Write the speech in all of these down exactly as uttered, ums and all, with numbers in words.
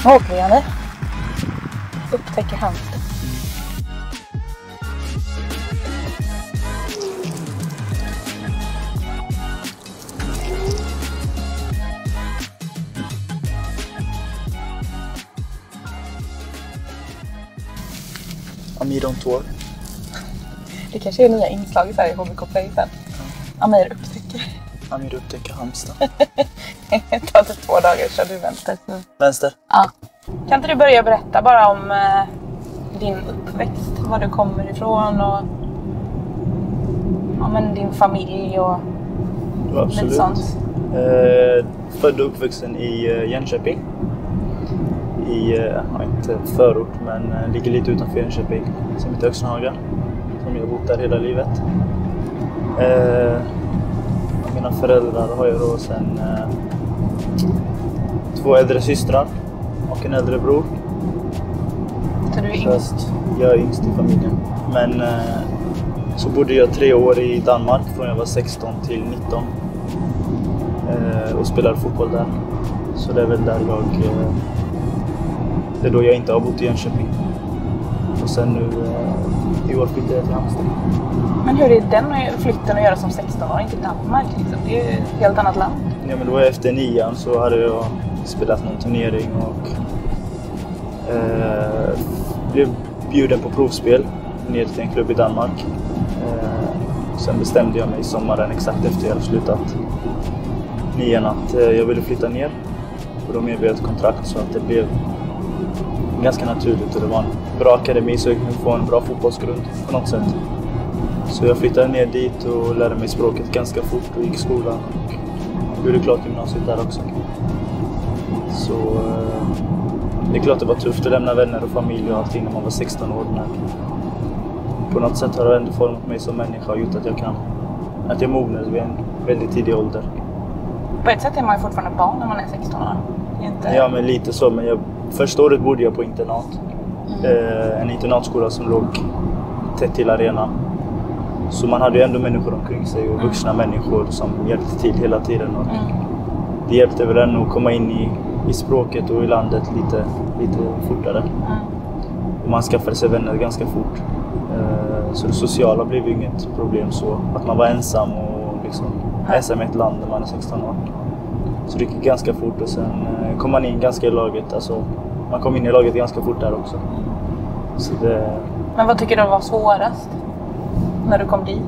Nu åker vi, Janne. Upptäcker Halmstad. Amir on tour. Det kanske är nya inslag i Sverige H B K Play sen. Amir upptäcker. Amir upptäcker Halmstad. Det tar typ två dagar, kör du vänster. Mm. Vänster? Ja. Kan inte du börja berätta bara om eh, din uppväxt, var du kommer ifrån och ja, men din familj och ja, absolut. lite sånt? Eh, född och uppvuxen i eh, Jönköping. I, eh, ja, inte förort, men eh, ligger lite utanför Jönköping, som heter Öxenhaga. Som jag har bott där hela livet. Eh, mina föräldrar har jag då sen eh, två äldre systrar och en äldre bror. Så du är yngst? Jag är yngst i familjen. Men eh, så bodde jag tre år i Danmark från jag var sexton till nitton. Eh, och spelade fotboll där. Så det är väl där jag... Eh, det är då jag inte har bott i Jönköping. Och sen nu eh, i år flyttade jag till Halmstad. Men hur är den flytten att göra som sexton-åring till Danmark? Liksom? Det är ju ett helt annat land. Ja, men då efter nian så hade jag spelat någon turnering och eh, blev bjuden på provspel ner till en klubb i Danmark. Eh, sen bestämde jag mig sommaren exakt efter jag hade slutat nian att eh, jag ville flytta ner. Och då med ett kontrakt så att det blev ganska naturligt och det var en bra akademi så jag kunde få en bra fotbollsgrund på något sätt. Så jag flyttade ner dit och lärde mig språket ganska fort och gick i skolan och gjorde klart gymnasiet där också. Så eh, det är klart det var tufft att lämna vänner och familj och allting när man var sexton år, men på något sätt har det ändå format mig som människa och gjort att jag kan, att jag mognade vid en väldigt tidig ålder. På ett sätt är man ju fortfarande barn när man är sexton år. Inte... Ja, men lite så, men jag, första året bodde jag på internat. Mm. Eh, en internatskola som låg tätt till arenan. Så man hade ju ändå människor omkring sig och vuxna mm. människor som hjälpte till hela tiden. Och mm. det hjälpte väl ändå att komma in i, i språket och i landet lite, lite fortare. Mm. Och man skaffade sig vänner ganska fort. Eh, så det sociala blev ju inget problem så. Att man var ensam och liksom ensam i ett land när man är sexton år. Så det gick ganska fort och sen eh, kom man in ganska i laget. Alltså, man kom in i laget ganska fort där också. Så det... Men vad tycker du var svårast när du kom dit?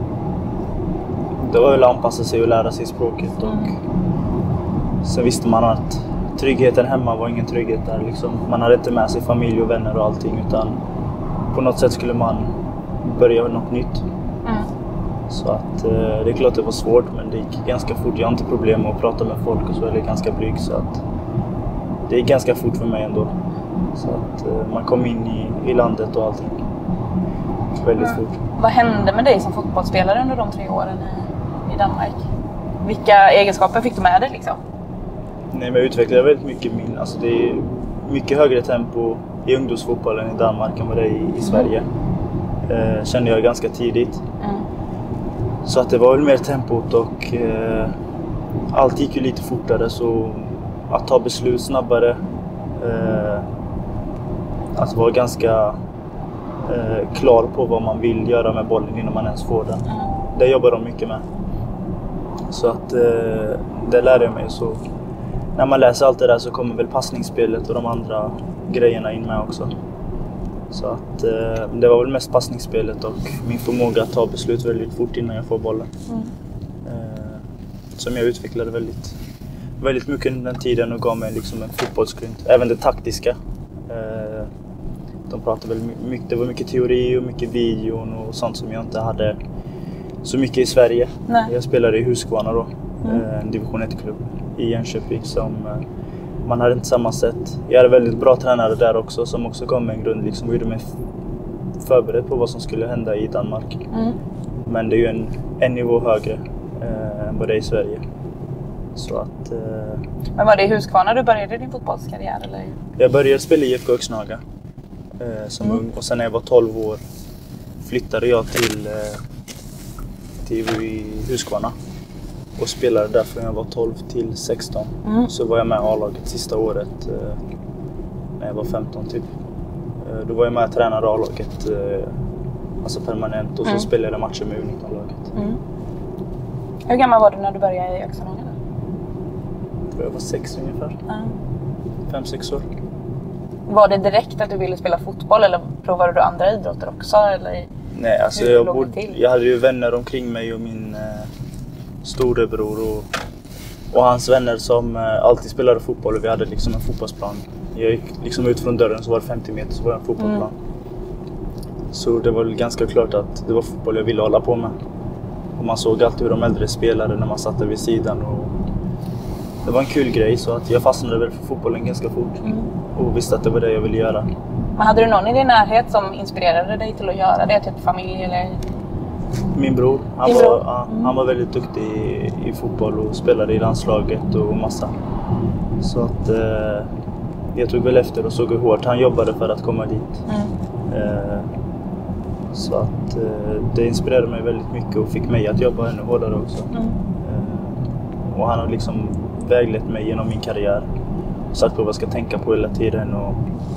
Det var väl att anpassa sig och lära sig språket. Och mm. sen visste man att tryggheten hemma var ingen trygghet där. Liksom. Man hade inte med sig familj och vänner och allting. Utan på något sätt skulle man börja med något nytt. Mm. Så att eh, det är klart det var svårt, men det gick ganska fort. Jag har inte problem med att prata med folk och så är det ganska blyg. Så att det gick ganska fort för mig ändå. Så att eh, man kom in i, i landet och allting. Väldigt mm. fort. Vad hände med dig som fotbollsspelare under de tre åren i, i Danmark? Vilka egenskaper fick du med dig liksom? Nej, men jag utvecklade väldigt mycket min. Alltså det är mycket högre tempo i ungdomsfotbollen i Danmark än vad det är i, i Sverige. Mm. Eh, kände jag ganska tidigt. Mm. Så att det var väl mer tempot och eh, allt gick ju lite fortare, så att ta beslut snabbare. Eh, att vara ganska eh, klar på vad man vill göra med bollen innan man ens får den. Mm. Det jobbar de mycket med. Så att eh, det lärde jag mig. Så när man läser allt det där så kommer väl passningsspelet och de andra grejerna in med också. Så att eh, det var väl mest passningsspelet och min förmåga att ta beslut väldigt fort innan jag får bollen. Mm. Eh, som jag utvecklade väldigt, väldigt mycket under den tiden och gav mig liksom en fotbollsgrund. Även det taktiska. Eh, de pratade väl mycket, det var mycket teori och mycket videon och sånt som jag inte hade så mycket i Sverige. Nej. Jag spelade i Huskvarna då, mm. eh, en division ett-klubb i Jönköping som... Eh, man hade inte samma sätt. Jag hade väldigt bra tränare där också som också kom med en grund liksom, och gjorde mig förberedd på vad som skulle hända i Danmark. Mm. Men det är ju en, en nivå högre eh, än vad det är i Sverige. Så att, eh, Men var det i Huskvarna du började din fotbollskarriär? Eller? Jag började spela i I F K Öxenhaga eh, som mm. ung. Och sen när jag var tolv år flyttade jag till, eh, till Huskvarna. Och spelade där från jag var tolv till sexton. Mm. Så var jag med i A-laget sista året. när jag var femton typ. Eh, då var jag med och tränade A-laget eh, alltså permanent och så mm. spelade jag matcher med U nitton-laget. Mm. Hur gammal var du när du började i Öxarna? Jag tror jag var sex ungefär. Mm. Fem, sex år. Var det direkt att du ville spela fotboll eller provade du andra idrotter också? Eller Nej, alltså jag, bodde, jag hade ju vänner omkring mig och min eh, storebror och, och hans vänner som eh, alltid spelade fotboll och vi hade liksom en fotbollsplan. Jag gick liksom ut från dörren så var det femtio meter så var det en fotbollsplan. Mm. Så det var ganska klart att det var fotboll jag ville hålla på med. Och man såg alltid hur de äldre spelade när man satt där vid sidan och det var en kul grej så att jag fastnade väl för fotbollen ganska fort mm. och visste att det var det jag ville göra. Men hade du någon i din närhet som inspirerade dig till att göra det? Typ familj eller? Min bror. Han, var, bror. Ja, mm. han var väldigt duktig i, i fotboll och spelade i landslaget och massa. Så att eh, jag tog väl efter och såg hur hårt han jobbade för att komma dit. Mm. Eh, så att eh, det inspirerade mig väldigt mycket och fick mig att jobba ännu hårdare också. Mm. Eh, och han har liksom väglett mig genom min karriär. Sagt på vad jag ska tänka på hela tiden och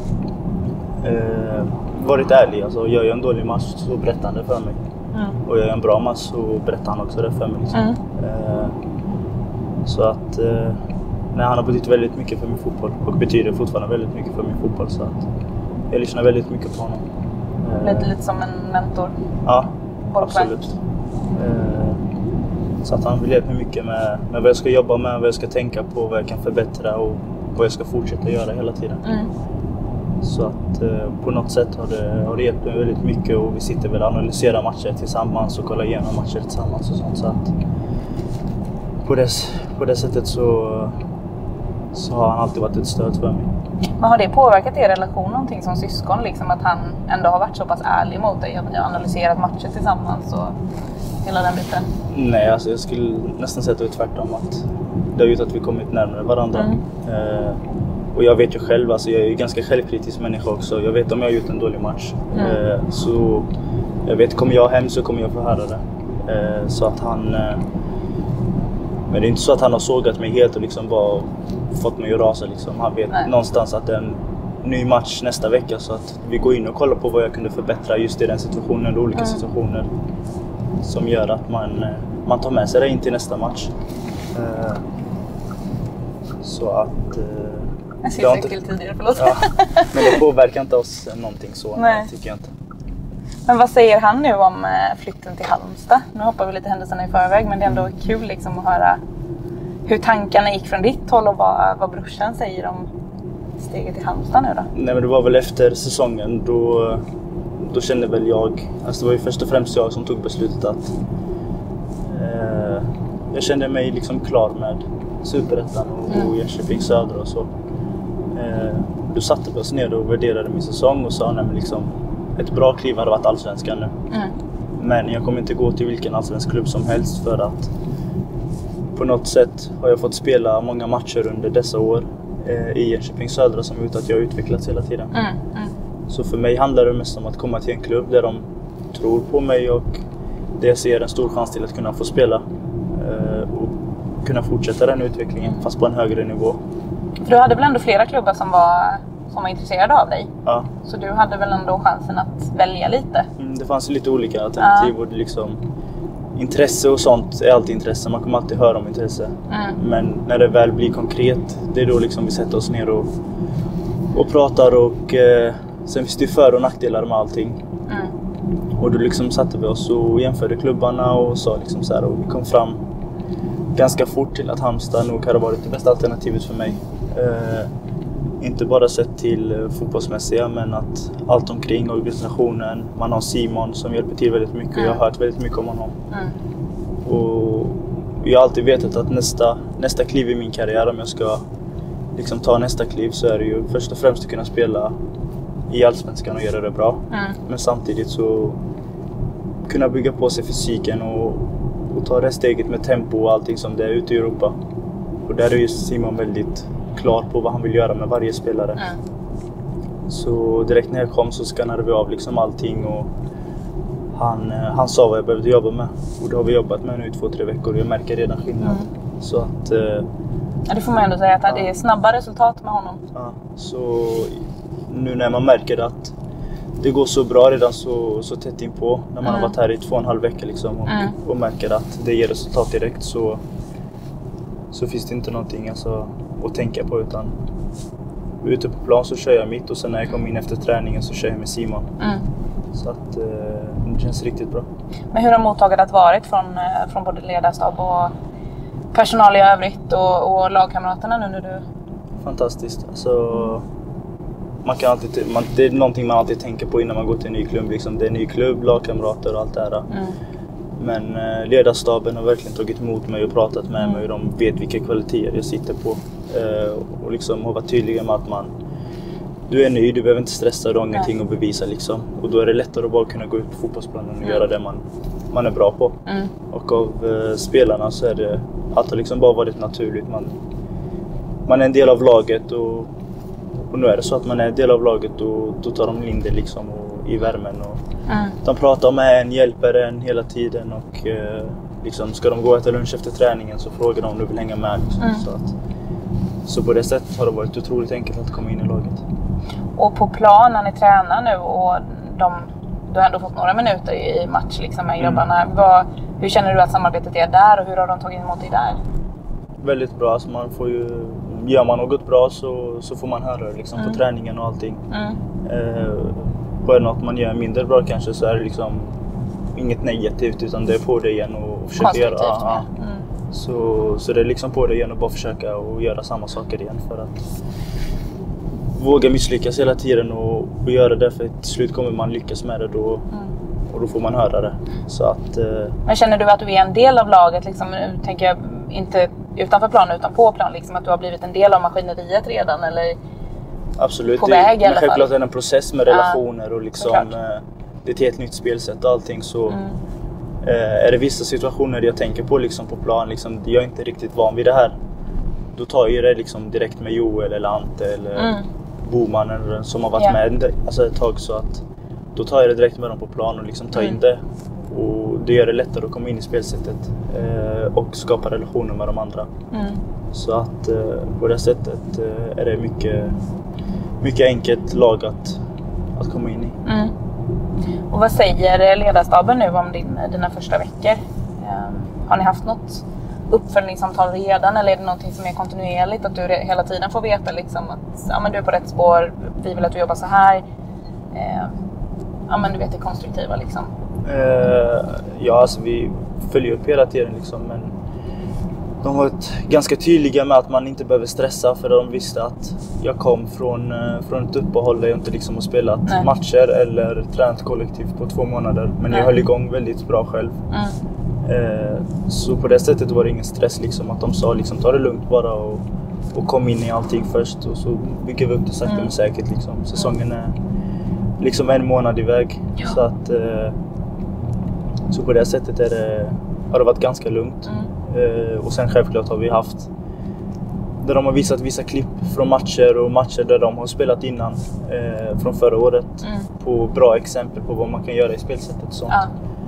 eh, varit ärlig. Alltså, gör jag en dålig match så berättar han det för mig. Mm. Och gör jag en bra match så berättar han också det för mig. Liksom. Mm. Eh, så att eh, nej, han har betytt väldigt mycket för min fotboll och betyder fortfarande väldigt mycket för min fotboll. Så att jag lyssnar väldigt mycket på honom. Eh, lite, lite som en mentor? Ja, absolut. Eh, så att han vill hjälpa mig mycket med, med vad jag ska jobba med, vad jag ska tänka på, vad jag kan förbättra och vad jag ska fortsätta göra hela tiden. Mm. Så att eh, på något sätt har det, har det hjälpt mig väldigt mycket och vi sitter väl och analyserar matcher tillsammans och kollar igenom matcher tillsammans och sånt. Så att på det, på det sättet så, så har han alltid varit ett stöd för mig. Men har det påverkat er relation någonting som syskon? Liksom att han ändå har varit så pass ärlig mot dig att ni har analyserat matcher tillsammans och hela den biten? Nej, alltså jag skulle nästan säga att det är tvärtom. Att det har gjort att vi kommit närmare varandra. Mm. Eh, och jag vet ju själv, alltså jag är ju ganska självkritisk människa också. Jag vet om jag har gjort en dålig match. Mm. Eh, så jag vet, kommer jag hem så kommer jag få höra det. Eh, så att han... Eh, men det är inte så att han har sågat mig helt och liksom bara fått mig att rasa. Liksom. Han vet Nej. någonstans att det är en ny match nästa vecka. Så att vi går in och kollar på vad jag kunde förbättra just i den situationen eller olika mm. situationer. Som gör att man, man tar med sig det in till nästa match. Eh, så att... Eh, jag ser cykel inte... tidigare, förlåt. Ja, men det påverkar inte oss någonting så, nej. Tycker jag inte. Men vad säger han nu om flytten till Halmstad? Nu hoppar vi lite händelserna i förväg, men det är ändå kul liksom att höra hur tankarna gick från ditt håll och vad, vad brorsan säger om steget till Halmstad nu då. Nej, men det var väl efter säsongen då, då kände väl jag, alltså det var ju först och främst jag som tog beslutet att eh, jag kände mig liksom klar med Superettan och, mm. och Jönköping Södra och så. Eh, då satte vi oss ner och värderade min säsong och sa nej, men liksom ett bra kliv hade varit allsvenskan nu. Mm. Men jag kommer inte gå till vilken allsvensk klubb som helst för att på något sätt har jag fått spela många matcher under dessa år eh, i Jönköping Södra som gjort att jag har utvecklats hela tiden. Mm. Mm. Så för mig handlar det mest om att komma till en klubb där de tror på mig och där jag ser en stor chans till att kunna få spela eh, och kunna fortsätta den utvecklingen fast på en högre nivå. För du hade väl ändå flera klubbar som var, som var intresserade av dig? Ja. Så du hade väl ändå chansen att välja lite? Mm, det fanns lite olika alternativ. Ja. Och det liksom, intresse och sånt är alltid intresse. Man kommer alltid höra om intresse. Mm. Men när det väl blir konkret, det är då liksom vi sätter oss ner och, och pratar. Och eh, sen finns det för- och nackdelar med allting. Mm. Och då liksom satte vi oss och jämförde klubbarna och sa liksom så här, och vi kom fram ganska fort till att Halmstad nog hade varit det bästa alternativet för mig. Eh, inte bara sett till eh, fotbollsmässiga, men att allt omkring organisationen, man har Simon som hjälper till väldigt mycket och jag har hört väldigt mycket om honom. Mm. Och jag har alltid vetat att nästa, nästa kliv i min karriär, om jag ska liksom ta nästa kliv, så är det ju först och främst att kunna spela i allsvenskan och göra det bra. Mm. Men samtidigt så kunna bygga på sig fysiken och och ta det steget med tempo och allting som det är ute i Europa. Och där är ju Simon väldigt klar på vad han vill göra med varje spelare. Mm. Så direkt när jag kom så skannade vi av liksom allting och han, han sa vad jag behövde jobba med. Och det har vi jobbat med nu i två, tre veckor och jag märker redan skillnad. Mm. Så att... Eh, ja, det får man ändå säga att ja. Det är snabba resultat med honom. Ja, så nu när man märker att det går så bra redan så, så tätt in på när man mm. har varit här i två och en halv vecka liksom, och, mm. och märker att det ger resultat direkt, så, så finns det inte någonting alltså, att tänka på, utan ute på plan så kör jag mitt, och sen när jag kommer in efter träningen så kör jag med Simon. Mm. Så att eh, det känns riktigt bra. Men hur har mottagandet varit från, från både ledarstab och personal i övrigt och, och lagkamraterna nu när du... Fantastiskt. Alltså, man kan alltid, man, det är någonting man alltid tänker på innan man går till en ny klubb. Liksom. Det är en ny klubb, lagkamrater och allt det här. Mm. Men eh, ledarstaben har verkligen tagit emot mig och pratat med mm. mig. Och de vet vilka kvaliteter jag sitter på. Eh, och liksom har varit tydliga med att man... Du är ny, du behöver inte stressa, du har ingenting att bevisa liksom. Och då är det lättare att bara kunna gå ut på fotbollsplanen och mm. göra det man, man är bra på. Mm. Och av eh, spelarna så är det... Allt har liksom bara varit naturligt. Man, man är en del av laget, och, och nu är det så att man är en del av laget, och då tar de in det liksom och, i värmen. Och mm. de pratar med en, hjälper en hela tiden, och eh, liksom, ska de gå efter lunch efter träningen så frågar de om du vill hänga med. Liksom. Mm. Så, att, så på det sättet har det varit otroligt enkelt att komma in i laget. Och på plan när ni tränar nu, och de, du har ändå fått några minuter i match liksom, med grabbarna. Mm. Vad, hur känner du att samarbetet är där, och hur har de tagit emot dig där? Väldigt bra. Alltså man får ju, gör man något bra så, så får man höra det liksom, mm. på träningen och allting. Mm. Eh, bara något man gör mindre bra kanske, så är det liksom inget negativt, utan det är på det igen och försöka göra. Ja, mm. så, så det är liksom på det igen och bara försöka och göra samma saker igen, för att våga misslyckas hela tiden och, och göra det, för till slut kommer man lyckas med det då, mm. och då får man höra det. Så att, eh... Men känner du att du är en del av laget liksom, nu tänker jag inte utanför plan utan på plan, liksom, att du har blivit en del av maskineriet redan, eller absolut, på väg det, i alla fall? Självklart är det en process med relationer ja, och liksom, eh, det är ett helt nytt spelsätt och allting, så mm. eh, är det vissa situationer jag tänker på liksom, på plan, liksom, jag är inte riktigt van vid det här, då tar jag det liksom direkt med Joel eller Ante eller mm. Boman som har varit yeah. med alltså ett tag, så att då tar jag det direkt med dem på plan och liksom tar mm. in det, och det gör det lättare att komma in i spelsättet eh, och skapa relationer med de andra. Mm. Så att eh, på det sättet eh, är det mycket, mycket enkelt lag att, att komma in i. Mm. Och vad säger ledarstaben nu om din, dina första veckor? Um, har ni haft något uppföljningssamtal redan, eller är det någonting som är kontinuerligt, att du hela tiden får veta liksom, att ja, men du är på rätt spår, vi vill att du jobbar så här, eh, ja men du vet det konstruktiva liksom? Eh, ja, alltså vi följer upp hela tiden liksom, men de var ganska tydliga med att man inte behöver stressa, för de visste att jag kom från, från ett uppehåll där jag inte liksom har spelat Nej. matcher eller tränat kollektivt på två månader, men Nej. jag höll igång väldigt bra själv. Mm. Eh, så på det sättet var det ingen stress liksom, att de sa liksom, ta det lugnt bara och, och kom in i allting först, och så bygger vi upp det sakta mm. men säkert liksom. Säsongen är liksom en månad iväg, ja. så att eh, så på det sättet är det, har det varit ganska lugnt. Mm. eh, och sen självklart har vi haft där de har visat vissa klipp från matcher och matcher där de har spelat innan eh, från förra året mm. på bra exempel på vad man kan göra i spelsättet och sånt. Ja.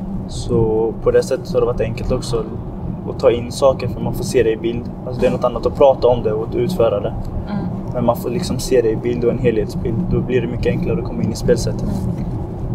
Så på det sättet har det varit enkelt också att ta in saker, för man får se det i bild. Alltså det är något annat att prata om det och att utföra det. Mm. Men man får liksom se det i bild och en helhetsbild. Då blir det mycket enklare att komma in i spelsättet. Mm.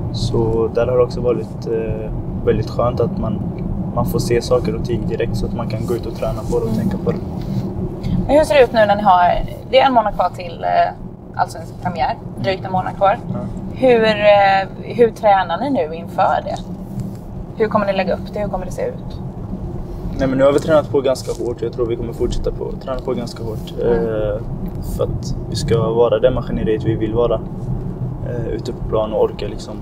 Så där har det också varit eh, väldigt skönt att man, man får se saker och ting direkt, så att man kan gå ut och träna på det och mm. tänka på det. Men hur ser det ut nu när ni har, det är en månad kvar till eh, allsvensk premiär, drygt en månad kvar. Mm. Hur, eh, hur tränar ni nu inför det? Hur kommer ni lägga upp det? Hur kommer det se ut? Nej, men nu har vi tränat på ganska hårt. Jag tror vi kommer fortsätta på träna på ganska hårt. Mm. Eh, för att vi ska vara det maskineriet vi vill vara. Eh, ute på plan och orka liksom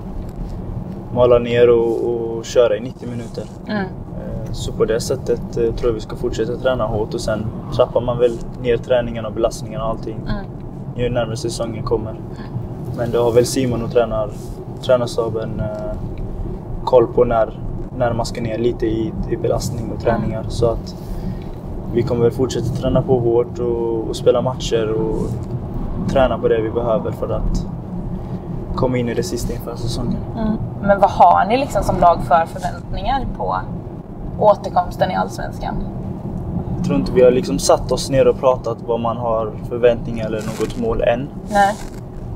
mala ner och, och köra i nittio minuter. Mm. Eh, så på det sättet eh, tror jag vi ska fortsätta träna hårt. Och sen trappar man väl ner träningen och belastningen och allting. Mm. Ju närmare säsongen kommer. Mm. Men då har väl Simon och tränar, tränarstaben eh, koll på när när man ska ner lite i, i belastning och träningar. Mm. Så att vi kommer väl fortsätta träna på hårt och, och spela matcher och träna på det vi behöver för att komma in i det sista inför säsongen. Mm. Men vad har ni liksom som lag för förväntningar på återkomsten i Allsvenskan? Jag tror inte vi har liksom satt oss ner och pratat vad man har förväntningar eller något mål än. Nej.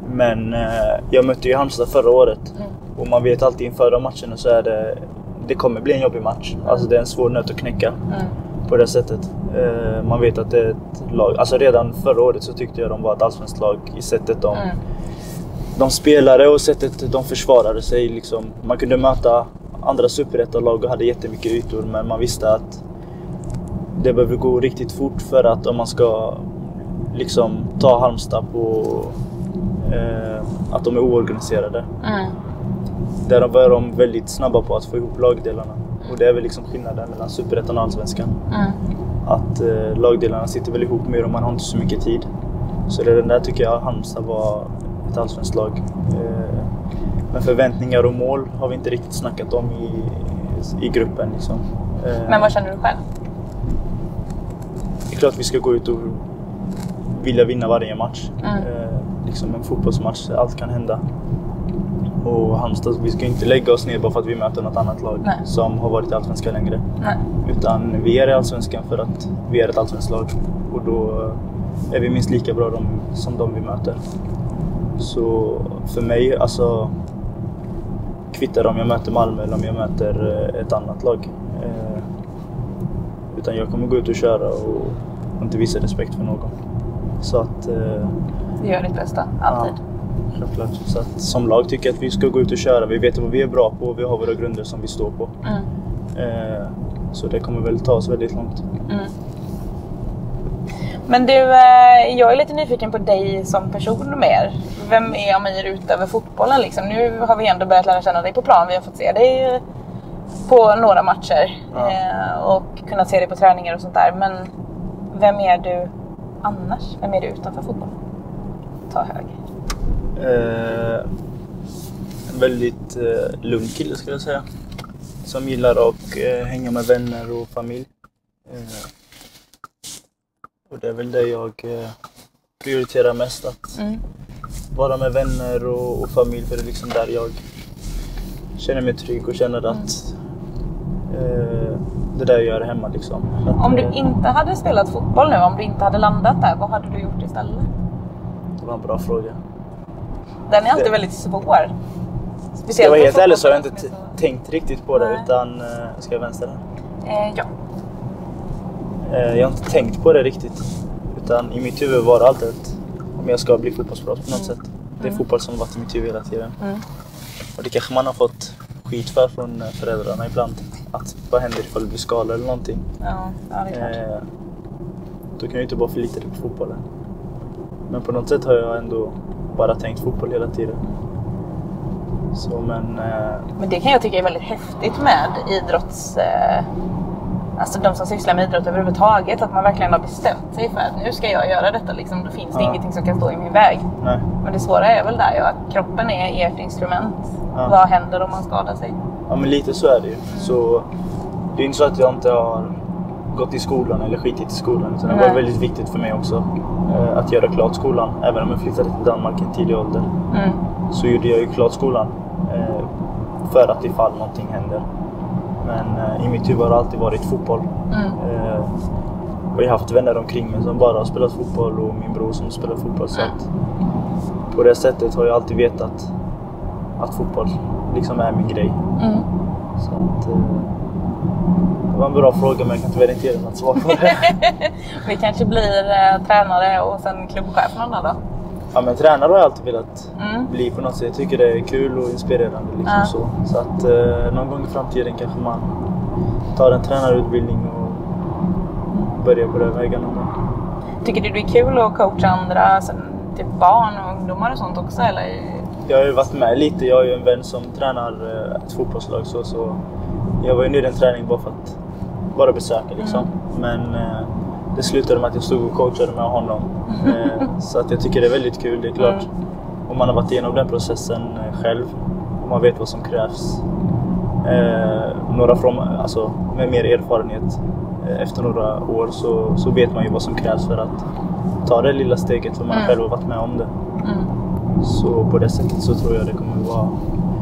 Men eh, jag mötte ju Halmstad förra året. Mm. Och man vet alltid inför de matcherna så är det, det kommer bli en jobbig match. Mm. Alltså det är en svår nöt att knäcka mm. på det sättet. Eh, man vet att det är ett lag. Alltså redan förra året så tyckte jag de var ett allsvenskt lag i sättet de, mm. de spelade och sättet de försvarade sig. Liksom. Man kunde möta andra superettan-lag och hade jättemycket ytor, men man visste att det behöver gå riktigt fort för att om man ska liksom ta Halmstad på eh, att de är oorganiserade. Mm. Där var de väldigt snabba på att få ihop lagdelarna. Och det är väl liksom skillnaden mellan superettan och allsvenskan. Mm. Att eh, lagdelarna sitter väl ihop mer och man har inte så mycket tid. Så det där tycker jag Halmstad var ett allsvenskt lag. Eh, men förväntningar och mål har vi inte riktigt snackat om i, i gruppen. Liksom. Eh, men vad känner du själv? Det är klart vi ska gå ut och vilja vinna varje match. Mm. Eh, liksom en fotbollsmatch, allt kan hända. Och Halmstad, vi ska inte lägga oss ner bara för att vi möter något annat lag. Nej. Som har varit i allsvenskan längre. Nej. Utan vi är i allsvenskan för att vi är ett allsvenskt lag. Och då är vi minst lika bra de, som de vi möter. Så för mig, alltså kvittar om jag möter Malmö eller om jag möter ett annat lag. Eh, utan jag kommer gå ut och köra och inte visa respekt för någon. Så att... Eh, du gör ditt bästa, alltid. Ja, självklart. Så att, som lag tycker jag att vi ska gå ut och köra. Vi vet vad vi är bra på och vi har våra grunder som vi står på. Mm. Eh, så det kommer väl ta oss väldigt långt. Mm. Men du, jag är lite nyfiken på dig som person mer. Vem är Amir utöver fotbollen liksom? Nu har vi ändå börjat lära känna dig på plan. Vi har fått se dig på några matcher. Ja. Och kunnat se dig på träningar och sånt där. Men vem är du annars? Vem är du utanför fotbollen? Ta hög. Eh, en väldigt eh, lugn kille skulle jag säga. Som gillar att eh, hänga med vänner och familj. Eh, och det är väl det jag eh, prioriterar mest. Att mm. vara med vänner och, och familj. För det är liksom där jag känner mig trygg och känner att eh, det där jag gör hemma liksom. Att, om du inte hade spelat fotboll nu, om du inte hade landat där, vad hade du gjort istället? Det var en bra fråga. Den är alltid det... väldigt svår. Speciellt ska jag vara helt ärlig så har jag inte t- tänkt riktigt på det. Nej. Utan, ska jag vänster där? Eh, ja. Eh, jag har inte tänkt på det riktigt. Utan i mitt huvud var det alltid att om jag ska bli fotbollsproffs på något mm. sätt. Det är mm. fotboll som har varit i mitt huvud hela tiden. Mm. Och det kanske man har fått skit för från föräldrarna ibland. Att vad händer ifall det blir skala eller någonting. Ja, ja det är klart. Eh, då kan jag inte bara förlita dig på fotbollen. Men på något sätt har jag ändå bara tänkt fotboll hela tiden. Så men... Eh... Men det kan jag tycka är väldigt häftigt med idrotts... Eh... Alltså de som sysslar med idrott överhuvudtaget. Att man verkligen har bestämt sig för att nu ska jag göra detta. Liksom, då finns det ja. ingenting som kan stå i min väg. Nej. Men det svåra är väl där ja, att kroppen är ert instrument. Ja. Vad händer om man skadar sig? Ja men lite så är det ju. Mm. Så det är inte så att jag inte har gått i skolan eller skitit i skolan. Utan det var väldigt viktigt för mig också eh, att göra klart skolan. Även om jag flyttade till Danmark i en tidig ålder. Mm. Så gjorde jag ju klart skolan. Eh, för att ifall någonting händer. Men eh, i mitt huvud har det alltid varit fotboll. Mm. Eh, och jag har haft vänner omkring mig som bara har spelat fotboll. Och min bror som spelar fotboll. Så att på det sättet har jag alltid vetat att fotboll liksom är min grej. Mm. Så att... Eh, det var en bra fråga men jag kan tyvärr inte ge något svar på det. Vi kanske blir eh, tränare och sen klubbchef någon dag då? Ja men tränare har jag alltid velat mm. bli på något sätt. Jag tycker det är kul och inspirerande liksom ja. så. Så att eh, någon gång i framtiden kanske man tar en tränarutbildning och börjar på den vägen. Tycker du det är kul att coacha andra, alltså, typ barn och ungdomar och sånt också eller? Jag har ju varit med lite. Jag har ju en vän som tränar eh, ett fotbollslag så, så jag var ju nere i en träning bara för att bara besöka liksom. Mm. Men eh, det slutade med att jag stod och coachade med honom. Eh, så att jag tycker det är väldigt kul, det är klart. Mm. Om man har varit igenom den processen eh, själv. Och man vet vad som krävs. Eh, några från, alltså, med mer erfarenhet eh, efter några år så, så vet man ju vad som krävs för att ta det lilla steget för man mm. själv har varit med om det. Mm. Så på det sättet så tror jag det kommer vara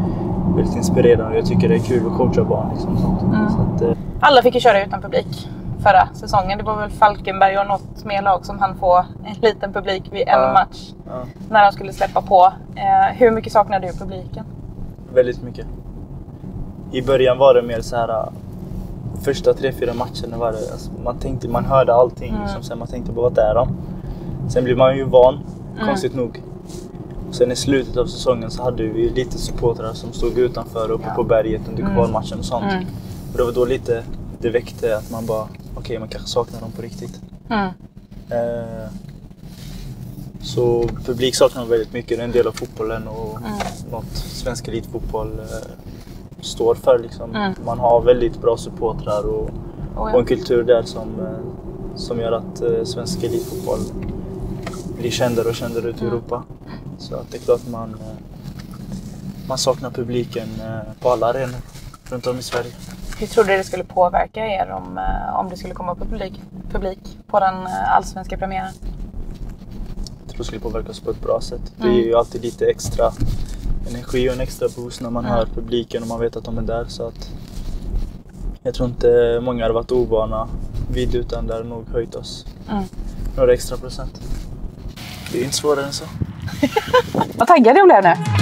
väldigt inspirerande. Jag tycker det är kul att coacha barn. Liksom, sånt. Mm. Så att, eh... Alla fick ju köra utan publik. förra säsongen. Det var väl Falkenberg och något mer lag som han få en liten publik vid en ja. match. Ja. När de skulle släppa på. Eh, hur mycket saknar du publiken? Väldigt mycket. I början var det mer så här. Första tre, fyra matcherna var det, alltså, man tänkte, man hörde allting mm. liksom, sen man tänkte på vad är de. Sen blir man ju van, mm. konstigt nog. Sen i slutet av säsongen så hade vi lite supportrar som stod utanför uppe ja. på berget under kvalmatchen mm. och sånt. Mm. Och det var då lite, det väckte att man bara, okej okay, man kanske saknar dem på riktigt. Mm. Eh, så publik saknar väldigt mycket, det är en del av fotbollen och mm. något svensk elitfotboll eh, står för liksom. Mm. Man har väldigt bra supportrar och, oh ja. och en kultur där som, som gör att eh, svensk elitfotboll blir kändare och kändare ut i mm. Europa. Så att det är klart man, man saknar publiken på alla arenor runt om i Sverige. Hur tror du det skulle påverka er om, om det skulle komma upp publik, publik på den allsvenska premiären? Jag tror det skulle påverkas på ett bra sätt. Mm. Det är ju alltid lite extra energi och en extra boost när man mm. hör publiken och man vet att de är där. Så att jag tror inte många har varit ovana vid, utan det har nog höjt oss mm. några extra procent. Det är inte svårare än så. Vad taggad jag blev nu.